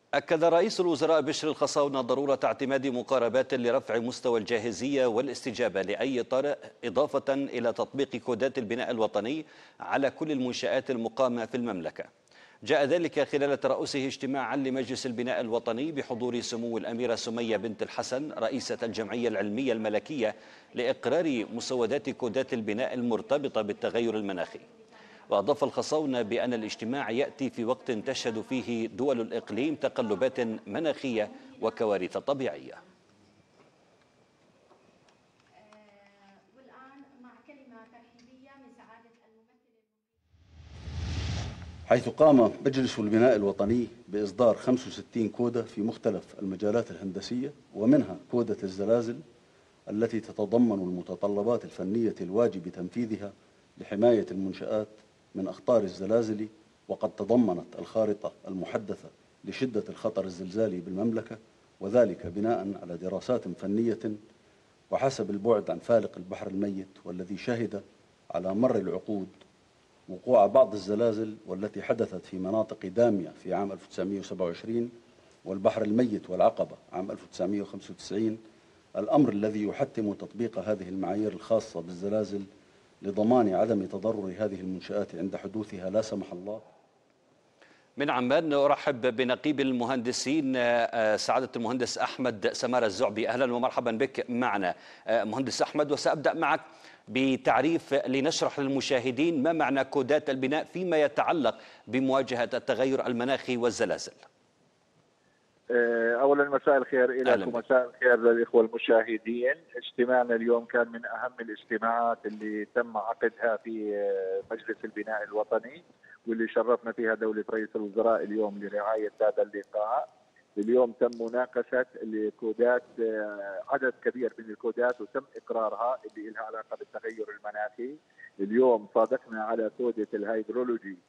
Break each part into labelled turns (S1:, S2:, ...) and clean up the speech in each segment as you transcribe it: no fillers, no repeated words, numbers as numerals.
S1: أكد رئيس الوزراء بشر الخصاونة ضرورة اعتماد مقاربات لرفع مستوى الجاهزية والاستجابة لأي طارئ، إضافة إلى تطبيق كودات البناء الوطني على كل المنشآت المقامة في المملكة. جاء ذلك خلال ترأسه اجتماعا لمجلس البناء الوطني بحضور سمو الأميرة سمية بنت الحسن رئيسة الجمعية العلمية الملكية لإقرار مسودات كودات البناء المرتبطة بالتغير المناخي. وأضاف الخصاونة بأن الاجتماع يأتي في وقت تشهد فيه دول الإقليم تقلبات مناخية وكوارث طبيعية.
S2: والآن مع كلمة ترحيبية من سعادة الممثل.
S3: حيث قام مجلس البناء الوطني بإصدار 65 كودة في مختلف المجالات الهندسية، ومنها كودة الزلازل التي تتضمن المتطلبات الفنية الواجب تنفيذها لحماية المنشآت من أخطار الزلازل، وقد تضمنت الخارطة المحدثة لشدة الخطر الزلزالي بالمملكة، وذلك بناء على دراسات فنية وحسب البعد عن فالق البحر الميت، والذي شهد على مر العقود وقوع بعض الزلازل والتي حدثت في مناطق دامية في عام 1927 والبحر الميت والعقبة عام 1995، الأمر الذي يحتم تطبيق هذه المعايير الخاصة بالزلازل لضمان عدم تضرر هذه المنشآت عند حدوثها لا سمح الله.
S1: من عمان أرحب بنقيب المهندسين سعادة المهندس أحمد سمارة الزعبي. أهلا ومرحبا بك معنا مهندس أحمد، وسأبدأ معك بتعريف لنشرح للمشاهدين ما معنى كودات البناء فيما يتعلق بمواجهة التغير المناخي والزلازل.
S4: أولا مساء الخير لك ومساء الخير للإخوة المشاهدين. اجتماعنا اليوم كان من أهم الاجتماعات اللي تم عقدها في مجلس البناء الوطني، واللي شرفنا فيها دولة رئيس الوزراء اليوم لرعاية هذا اللقاء. اليوم تم مناقشة الكودات، عدد كبير من الكودات وتم إقرارها اللي لها علاقة بالتغير المناخي. اليوم صادقنا على كودة الهيدرولوجي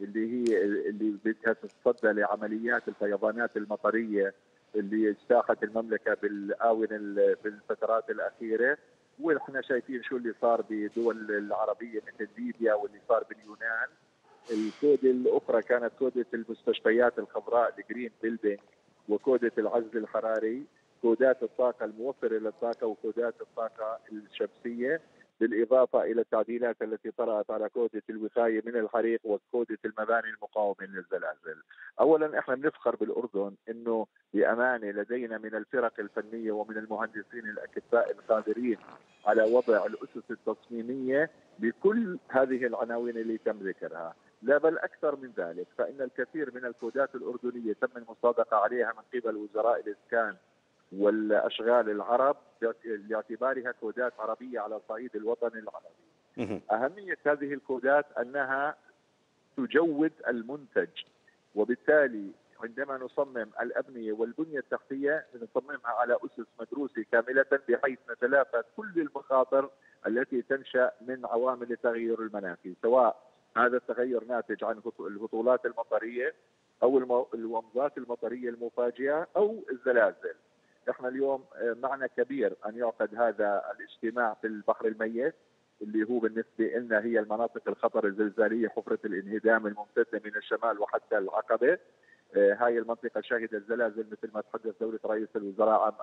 S4: اللي بدها تتصدى لعمليات الفيضانات المطريه اللي اجتاحت المملكه بالاونه بالفترات الاخيره، واحنا شايفين شو اللي صار بدول العربيه مثل ليبيا واللي صار باليونان. الكودة الاخرى كانت كودة المستشفيات الخضراء الجرين بيلدينج، وكودة العزل الحراري، كودات الطاقه الموفره للطاقه، وكودات الطاقه الشمسيه، بالإضافة إلى التعديلات التي طرأت على كودة الوقاية من الحريق وكودة المباني المقاومة للزلازل. أولا إحنا بنفخر بالأردن أنه بأمانة لدينا من الفرق الفنية ومن المهندسين الأكفاء القادرين على وضع الأسس التصميمية لكل هذه العناوين اللي تم ذكرها. لا بل أكثر من ذلك، فإن الكثير من الكودات الأردنية تم المصادقة عليها من قبل وزراء الإسكان والأشغال العرب لاعتبارها كودات عربية على صعيد الوطن العربي. أهمية هذه الكودات أنها تجود المنتج، وبالتالي عندما نصمم الأبنية والبنية التحتية نصممها على أسس مدروسة كاملة، بحيث نتلافى كل المخاطر التي تنشأ من عوامل التغير المناخي، سواء هذا التغير ناتج عن الهطولات المطرية أو الومضات المطرية المفاجئة أو الزلازل. احنا اليوم معنى كبير ان يعقد هذا الاجتماع في البحر الميت، اللي هو بالنسبه لنا هي المناطق الخطر الزلزاليه، حفره الانهدام الممتده من الشمال وحتى العقبه. هاي المنطقه شهدت زلازل مثل ما تحدث دوله رئيس الوزراء عام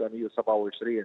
S4: 1927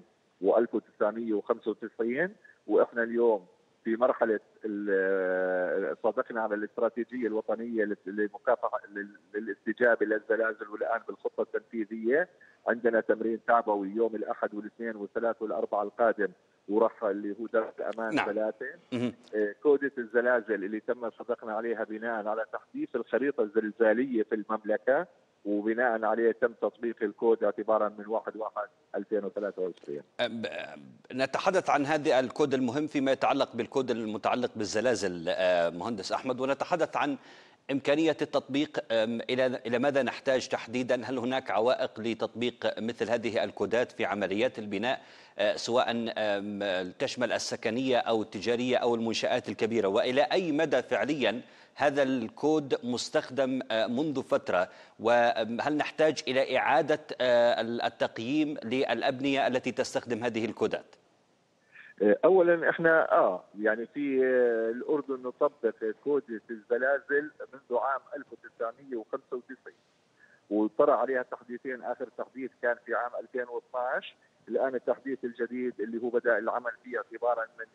S4: و1995، واحنا اليوم في مرحله صادقنا على الاستراتيجيه الوطنيه لمكافحه للاستجابه للزلازل، والان بالخطه التنفيذيه عندنا تمرين تعبوي يوم الاحد والاثنين والثلاث والاربعاء القادم، وراح اللي هو درب الامان 3. كودة الزلازل اللي تم صدقنا عليها بناء على تحديث الخريطه الزلزاليه في المملكه، وبناء عليه تم تطبيق الكود اعتبارا من 1/1/2023.
S1: نتحدث عن هذا الكود المهم فيما يتعلق بالكود المتعلق بالزلازل مهندس أحمد، ونتحدث عن إمكانية التطبيق. إلى ماذا نحتاج تحديدا؟ هل هناك عوائق لتطبيق مثل هذه الكودات في عمليات البناء، سواء تشمل السكنية أو التجارية أو المنشآت الكبيرة؟ وإلى أي مدى فعليا هذا الكود مستخدم منذ فترة؟ وهل نحتاج إلى إعادة التقييم للأبنية التي تستخدم هذه الكودات؟
S4: اولا احنا يعني في الاردن نطبق كودة الزلازل منذ عام 1995، وطرأ عليها تحديثين، آخر تحديث كان في عام 2012. الآن التحديث الجديد اللي هو بدأ العمل فيه اعتبارا من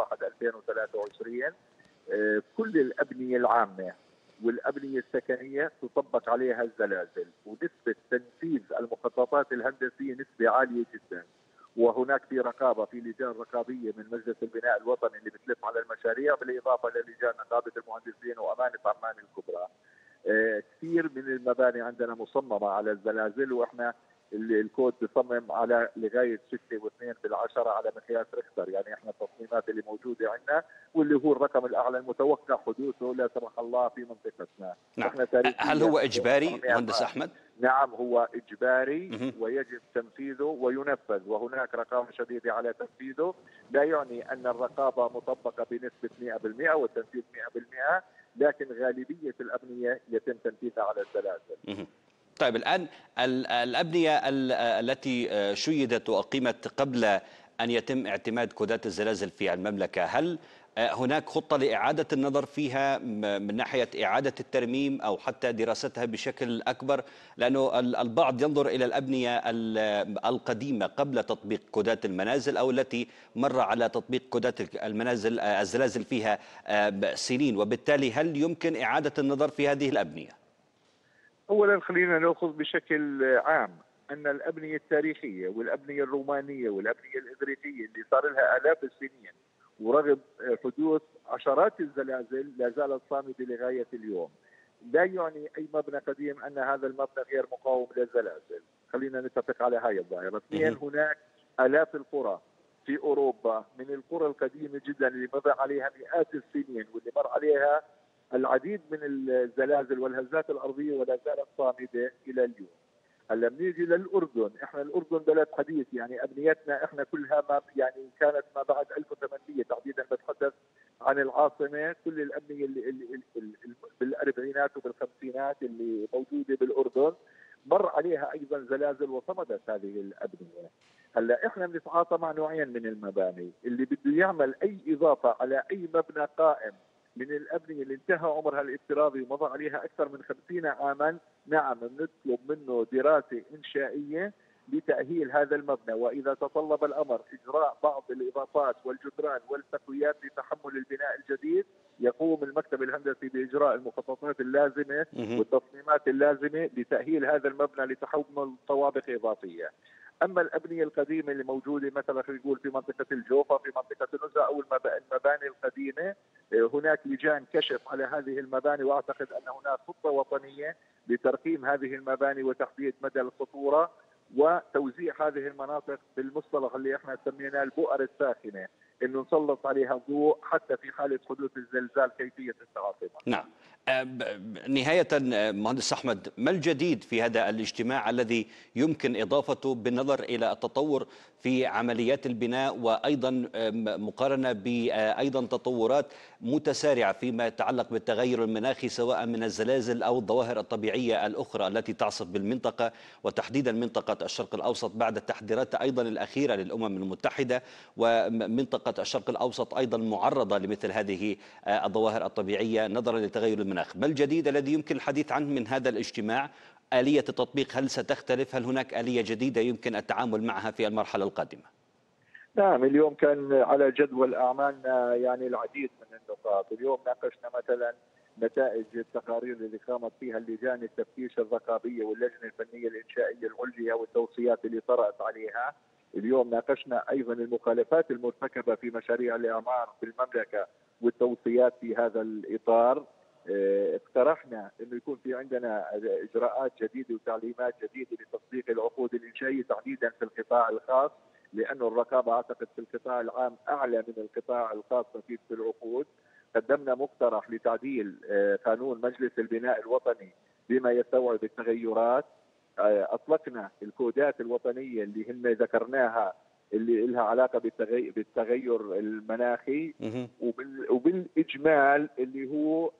S4: 1/1/2023 كل الأبنية العامة والأبنية السكنية تطبق عليها الزلازل، ونسبة تنفيذ المخططات الهندسية نسبة عالية جدا. وهناك في رقابة، في لجان رقابية من مجلس البناء الوطني اللي بتلف على المشاريع، بالإضافة للجان نقابة المهندسين وأمانة عمان الكبرى. كثير من المباني عندنا مصممة على الزلازل، وإحنا الكود بصمم على لغايه 6.2 على مقياس ريختر، يعني احنا التصميمات اللي موجوده عندنا واللي هو الرقم الاعلى المتوقع حدوثه لا سمح الله في منطقتنا.
S1: نعم. هل هو اجباري مهندس احمد؟
S4: نعم هو اجباري ويجب تنفيذه وينفذ، وهناك رقابه شديده على تنفيذه. لا يعني ان الرقابه مطبقه بنسبه 100% والتنفيذ 100%، لكن غالبيه الابنيه يتم تنفيذها على الزلازل.
S1: طيب الآن الأبنية التي شيدت وأقيمت قبل أن يتم اعتماد كودات الزلازل في المملكة، هل هناك خطة لإعادة النظر فيها من ناحية إعادة الترميم أو حتى دراستها بشكل أكبر؟ لأنه البعض ينظر إلى الأبنية القديمة قبل تطبيق كودات المنازل أو التي مر على تطبيق كودات المنازل الزلازل فيها سنين، وبالتالي هل يمكن إعادة النظر في هذه الأبنية؟
S4: أولا خلينا نأخذ بشكل عام أن الأبنية التاريخية والأبنية الرومانية والأبنية الإغريقية اللي صار لها آلاف السنين ورغم حدوث عشرات الزلازل لا زالت صامدة لغاية اليوم. لا يعني أي مبنى قديم أن هذا المبنى غير مقاوم للزلازل، خلينا نتفق على هاي الظاهرة. اثنين، هناك آلاف القرى في أوروبا من القرى القديمة جدا اللي مر عليها مئات السنين واللي مر عليها العديد من الزلازل والهزات الارضيه ولا زالت صامده الى اليوم. هلا بنيجي للاردن، احنا الاردن بلد حديث، يعني ابنيتنا احنا كلها ما يعني كانت ما بعد 1800 تحديدا، بتحدث عن العاصمه. كل الابنيه اللي بالاربعينات وبالخمسينات اللي موجوده بالاردن مر عليها ايضا زلازل وصمدت هذه الابنيه. هلا احنا بنتعاطى مع نوعين من المباني، اللي بده يعمل اي اضافه على اي مبنى قائم من الأبنية اللي انتهى عمرها الافتراضي ومضى عليها أكثر من 50 عاما، نعم بنطلب منه دراسة إنشائية لتأهيل هذا المبنى، وإذا تطلب الأمر إجراء بعض الإضافات والجدران والتقويات لتحمل البناء الجديد، يقوم المكتب الهندسي بإجراء المخططات اللازمة والتصميمات اللازمة لتأهيل هذا المبنى لتحمل طوابق إضافية. اما الابنيه القديمه اللي موجوده مثلا خلينا نقول في منطقه الجوفه، في منطقه النزهه او المباني القديمه، هناك لجان كشف على هذه المباني، واعتقد ان هناك خطه وطنيه لترقيم هذه المباني وتحديد مدى الخطوره وتوزيع هذه المناطق بالمصطلح اللي احنا سميناه البؤر الساخنه، انه نسلط عليها الضوء حتى في حاله حدوث الزلزال كيفيه التعاطي معها.
S1: نعم. نهاية مهندس أحمد، ما الجديد في هذا الاجتماع الذي يمكن إضافته بالنظر إلى التطور في عمليات البناء، وأيضا مقارنة بأيضا تطورات متسارعة فيما يتعلق بالتغير المناخي سواء من الزلازل أو الظواهر الطبيعية الأخرى التي تعصف بالمنطقة وتحديدا منطقة الشرق الأوسط بعد التحذيرات أيضا الأخيرة للأمم المتحدة، ومنطقة الشرق الأوسط أيضا معرضة لمثل هذه الظواهر الطبيعية نظرا لتغير المناخ. ما الجديد الذي يمكن الحديث عنه من هذا الاجتماع؟ آلية التطبيق هل ستختلف؟ هل هناك آلية جديدة يمكن التعامل معها في المرحلة القادمة؟
S4: نعم، اليوم كان على جدول أعمالنا يعني العديد من النقاط. اليوم ناقشنا مثلا نتائج التقارير اللي قامت فيها اللجان التفتيش الرقابية واللجنة الفنية الإنشائية العليا والتوصيات اللي طرأت عليها. اليوم ناقشنا أيضا المخالفات المرتكبة في مشاريع الإعمار في المملكة والتوصيات في هذا الإطار. اقترحنا انه يكون في عندنا اجراءات جديده وتعليمات جديده لتطبيق العقود الانشائيه تحديدا في القطاع الخاص، لانه الرقابه اعتقد في القطاع العام اعلى من القطاع الخاص في العقود. قدمنا مقترح لتعديل قانون مجلس البناء الوطني بما يستوعب التغيرات. اطلقنا الكودات الوطنيه اللي هن ذكرناها اللي لها علاقه بالتغير المناخي، وبالاجمال اللي هو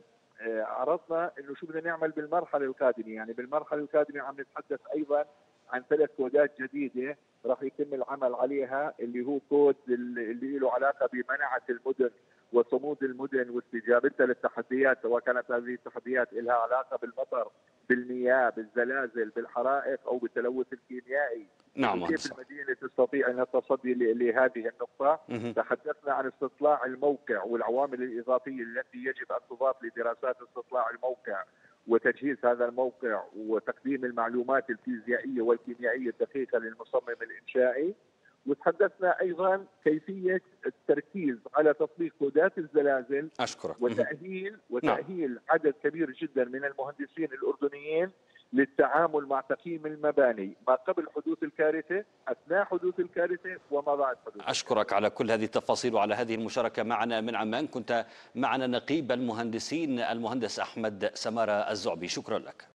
S4: عرضنا انه شو بدنا نعمل بالمرحله القادمه. يعني بالمرحله القادمه عم نتحدث ايضا عن 3 كودات جديده راح يتم العمل عليها، اللي هو كود اللي له علاقه بمناعه المدن وصمود المدن واستجابتها للتحديات، سواء كانت هذه التحديات لها علاقه بالمطر بالمياه، بالزلازل، بالحرائق او بالتلوث الكيميائي.
S1: نعم
S4: كيف المدينه تستطيع ان التصدي لهذه النقطه؟ تحدثنا عن استطلاع الموقع والعوامل الاضافيه التي يجب ان تضاف لدراسات استطلاع الموقع وتجهيز هذا الموقع وتقديم المعلومات الفيزيائيه والكيميائيه الدقيقه للمصمم الانشائي. وتحدثنا ايضا كيفيه التركيز على تطبيق كودات الزلازل.
S1: أشكرك.
S4: وتاهيل عدد كبير جدا من المهندسين الاردنيين للتعامل مع تقييم المباني ما قبل حدوث الكارثه، اثناء حدوث الكارثه، وما بعد حدوث.
S1: أشكرك على كل هذه التفاصيل وعلى هذه المشاركة معنا من عمان. كنت معنا نقيب المهندسين المهندس أحمد سمارة الزعبي، شكرا لك.